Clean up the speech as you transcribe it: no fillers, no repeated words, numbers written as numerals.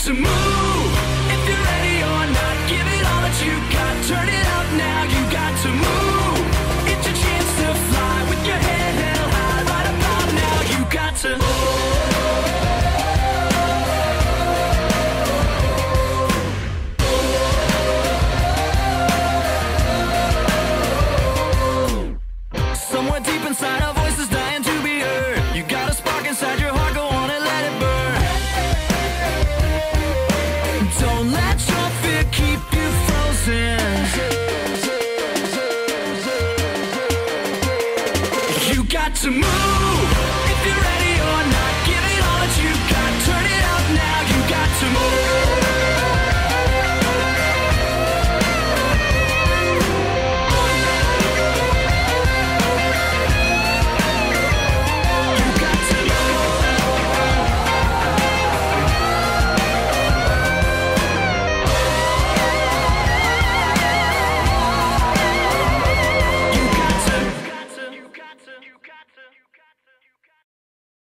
to move. If you're ready or not, give it all that you got. Turn it up now, you got to move. It's your chance to fly with your head held high. Right about now, you got to somewhere deep inside, our voice is dying to be heard. You got a spark inside your heart, go on and let it burn. Don't let your fear keep you frozen. You got to move. If you're ready